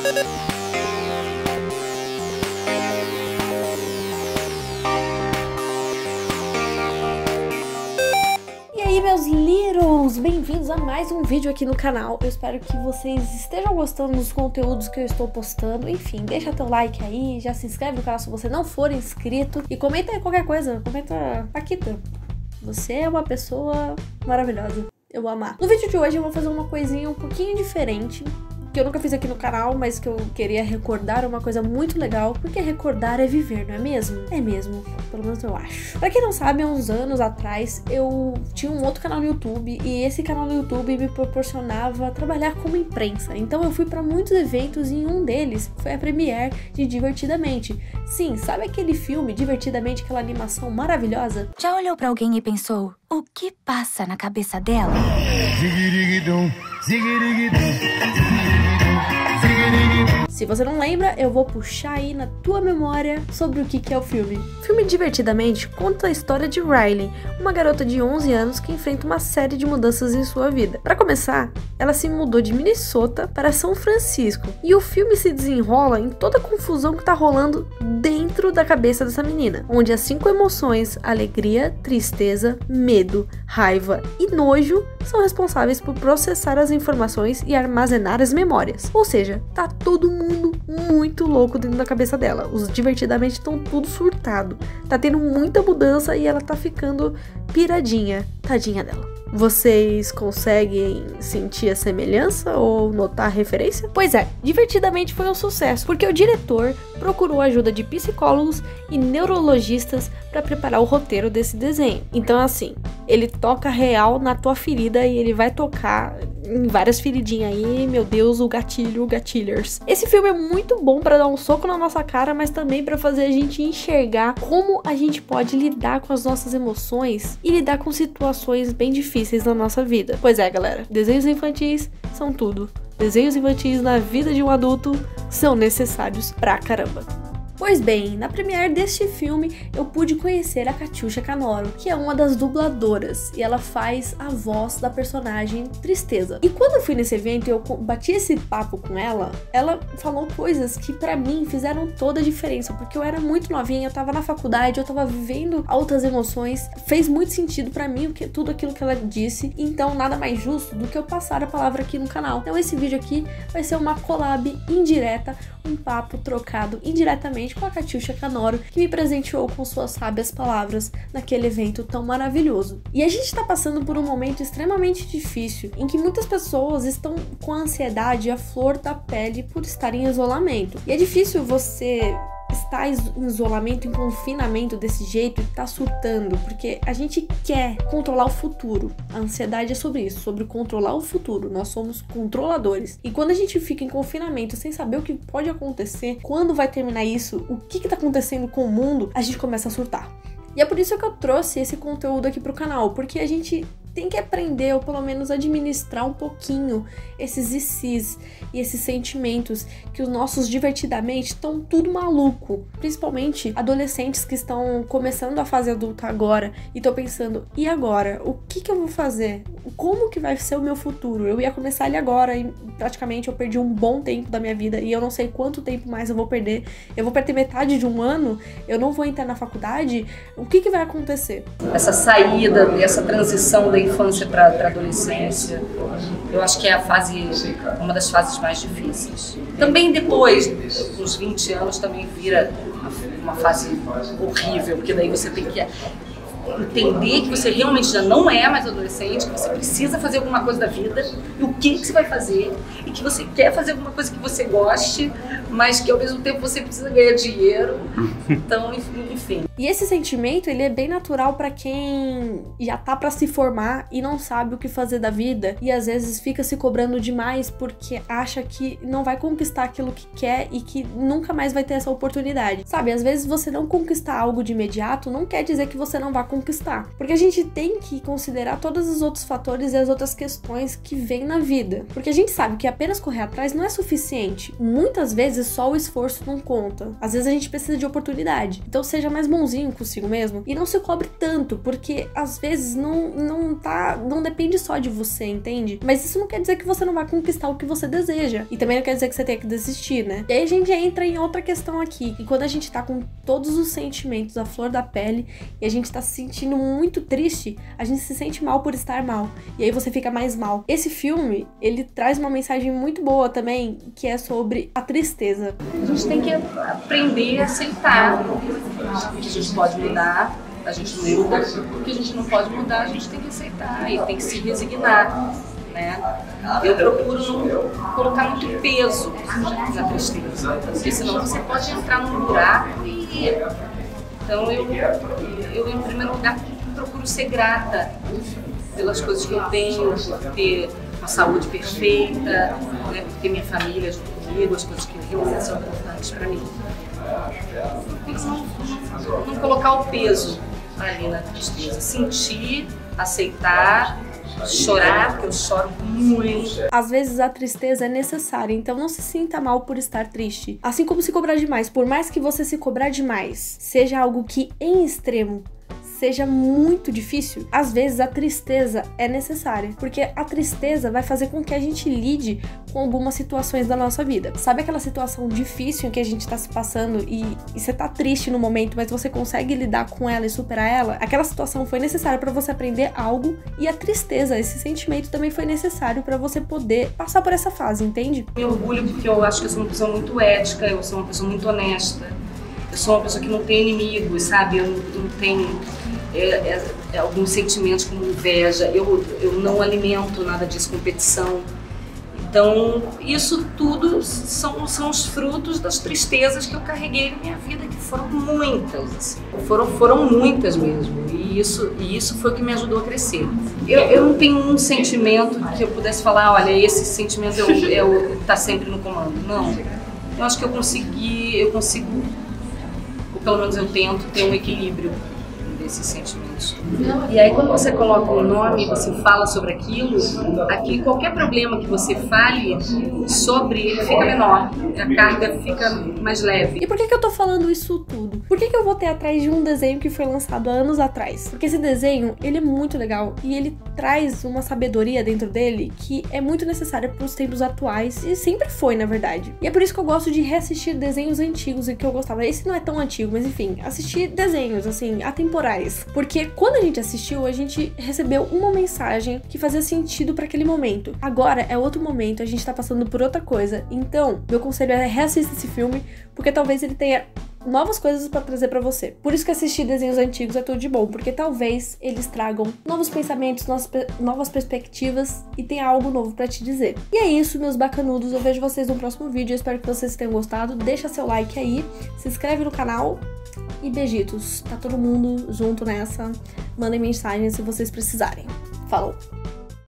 E aí, meus Littles, bem-vindos a mais um vídeo aqui no canal. Eu espero que vocês estejam gostando dos conteúdos que eu estou postando. Enfim, deixa teu like aí, já se inscreve no canal se você não for inscrito e comenta aí qualquer coisa, comenta Paquita. Você é uma pessoa maravilhosa, eu vou amar. No vídeo de hoje eu vou fazer uma coisinha um pouquinho diferente, que eu nunca fiz aqui no canal, mas que eu queria recordar uma coisa muito legal, porque recordar é viver, não é mesmo? É mesmo, pelo menos eu acho. Pra quem não sabe, há uns anos atrás, eu tinha um outro canal no YouTube, e esse canal no YouTube me proporcionava trabalhar como imprensa. Então eu fui pra muitos eventos, e em um deles foi a premiere de Divertidamente. Sim, sabe aquele filme, Divertidamente, aquela animação maravilhosa? Já olhou pra alguém e pensou, o que passa na cabeça dela? Se você não lembra, eu vou puxar aí na tua memória sobre o que é o filme. O filme Divertidamente conta a história de Riley, uma garota de 11 anos que enfrenta uma série de mudanças em sua vida. Para começar, ela se mudou de Minnesota para São Francisco, e o filme se desenrola em toda a confusão que tá rolando dentro da cabeça dessa menina, onde as 5 emoções, alegria, tristeza, medo, raiva e nojo, são responsáveis por processar as informações e armazenar as memórias. Ou seja, tá todo mundo muito louco dentro da cabeça dela. Os Divertidamente estão tudo surtado. Tá tendo muita mudança e ela tá ficando piradinha. Tadinha dela. Vocês conseguem sentir a semelhança ou notar a referência? Pois é, Divertidamente foi um sucesso, porque o diretor procurou a ajuda de psicólogos e neurologistas para preparar o roteiro desse desenho. Então assim, ele toca real na tua ferida e ele vai tocar em várias feridinhas aí, meu Deus, o gatilho, gatilhers. Esse filme é muito bom para dar um soco na nossa cara, mas também para fazer a gente enxergar como a gente pode lidar com as nossas emoções e lidar com situações bem difíceis na nossa vida. Pois é, galera, desenhos infantis são tudo. Desenhos infantis na vida de um adulto são necessários pra caramba. Pois bem, na premiere deste filme eu pude conhecer a Catiuxa Canoro, que é uma das dubladoras, e ela faz a voz da personagem Tristeza. E quando eu fui nesse evento e eu bati esse papo com ela, ela falou coisas que pra mim fizeram toda a diferença, porque eu era muito novinha, eu tava na faculdade, eu tava vivendo altas emoções, fez muito sentido pra mim tudo aquilo que ela disse, então nada mais justo do que eu passar a palavra aqui no canal. Então esse vídeo aqui vai ser uma collab indireta, um papo trocado indiretamente com a Catiuxa Canoro, que me presenteou com suas sábias palavras naquele evento tão maravilhoso. E a gente tá passando por um momento extremamente difícil, em que muitas pessoas estão com a ansiedade à flor da pele por estar em isolamento. E é difícil você estar em isolamento, em confinamento desse jeito e tá surtando, porque a gente quer controlar o futuro. A ansiedade é sobre isso, sobre controlar o futuro. Nós somos controladores. E quando a gente fica em confinamento sem saber o que pode acontecer, quando vai terminar isso, o que tá acontecendo com o mundo, a gente começa a surtar. E é por isso que eu trouxe esse conteúdo aqui pro canal, porque a gente tem que aprender, ou pelo menos administrar um pouquinho esses ICs e esses sentimentos que os nossos Divertidamente estão tudo maluco. Principalmente adolescentes que estão começando a fase adulta agora e estão pensando, e agora? O que eu vou fazer? Como que vai ser o meu futuro? Eu ia começar ele agora e praticamente eu perdi um bom tempo da minha vida e eu não sei quanto tempo mais eu vou perder. Eu vou perder metade de um ano? Eu não vou entrar na faculdade? O que vai acontecer? Essa saída, essa transição da infância para a adolescência, eu acho que é uma das fases mais difíceis. Também depois, dos 20 anos, também vira uma fase horrível, porque daí você tem que entender que você realmente já não é mais adolescente, que você precisa fazer alguma coisa da vida, e o que você vai fazer, e que você quer fazer alguma coisa que você goste, mas que ao mesmo tempo você precisa ganhar dinheiro. Então, enfim. E esse sentimento, ele é bem natural pra quem já tá pra se formar e não sabe o que fazer da vida, e às vezes fica se cobrando demais porque acha que não vai conquistar aquilo que quer e que nunca mais vai ter essa oportunidade. Sabe, às vezes você não conquistar algo de imediato não quer dizer que você não vai conquistar conquistar. Porque a gente tem que considerar todos os outros fatores e as outras questões que vêm na vida. Porque a gente sabe que apenas correr atrás não é suficiente. Muitas vezes só o esforço não conta. Às vezes a gente precisa de oportunidade. Então seja mais bonzinho consigo mesmo e não se cobre tanto, porque às vezes não depende só de você, entende? Mas isso não quer dizer que você não vai conquistar o que você deseja. E também não quer dizer que você tenha que desistir, né? E aí a gente entra em outra questão aqui. E quando a gente tá com todos os sentimentos à flor da pele e a gente tá se sentindo muito triste, a gente se sente mal por estar mal. E aí você fica mais mal. Esse filme, ele traz uma mensagem muito boa também, que é sobre a tristeza. A gente tem que aprender a aceitar o que a gente pode mudar, a gente não muda. O que a gente não pode mudar, a gente tem que aceitar e tem que se resignar, né? Eu procuro não colocar muito peso na tristeza, porque senão você pode entrar num buraco e... Então eu em primeiro lugar, procuro ser grata pelas coisas que eu tenho, por ter uma saúde perfeita, né, por ter minha família junto comigo, as coisas que realmente são importantes para mim. Não colocar o peso ali na tristeza, sentir, aceitar, chorar, porque eu choro muito. Às vezes a tristeza é necessária, então não se sinta mal por estar triste. Assim como se cobrar demais, por mais que você se cobrar demais, seja algo que em extremo seja muito difícil, às vezes a tristeza é necessária, porque a tristeza vai fazer com que a gente lide com algumas situações da nossa vida. Sabe aquela situação difícil em que a gente tá se passando e você tá triste no momento, mas você consegue lidar com ela e superar ela? Aquela situação foi necessária para você aprender algo e a tristeza, esse sentimento também foi necessário para você poder passar por essa fase, entende? Me orgulho porque eu acho que eu sou uma pessoa muito ética, eu sou uma pessoa muito honesta, eu sou uma pessoa que não tem inimigos, sabe? Eu não tenho alguns sentimentos como inveja, eu não alimento nada disso, competição. Então, isso tudo são os frutos das tristezas que eu carreguei na minha vida, que foram muitas, assim. Foram muitas mesmo, e isso foi o que me ajudou a crescer. Eu não tenho um sentimento que eu pudesse falar, olha, esse sentimento tá sempre no comando. Não, eu acho que eu consigo, ou pelo menos eu tento, ter um equilíbrio desses sentimentos. E aí quando você coloca um nome, você fala sobre aquilo, qualquer problema que você fale sobre, ele fica menor, a carga fica mais leve. E por que eu tô falando isso tudo? Por que eu vou ter atrás de um desenho que foi lançado há anos atrás? Porque esse desenho, ele é muito legal e ele traz uma sabedoria dentro dele que é muito necessária para os tempos atuais e sempre foi, na verdade. E é por isso que eu gosto de reassistir desenhos antigos e que eu gostava. Esse não é tão antigo, mas enfim, assistir desenhos, assim, atemporais. Porque quando a gente assistiu, a gente recebeu uma mensagem que fazia sentido para aquele momento. Agora é outro momento, a gente tá passando por outra coisa. Então, meu conselho é reassistir esse filme, porque talvez ele tenha novas coisas pra trazer pra você. Por isso que assistir desenhos antigos é tudo de bom, porque talvez eles tragam novos pensamentos, novas perspectivas e tenha algo novo pra te dizer. E é isso, meus bacanudos. Eu vejo vocês no próximo vídeo. Eu espero que vocês tenham gostado. Deixa seu like aí, se inscreve no canal e beijitos. Tá todo mundo junto nessa. Mandem mensagem se vocês precisarem. Falou!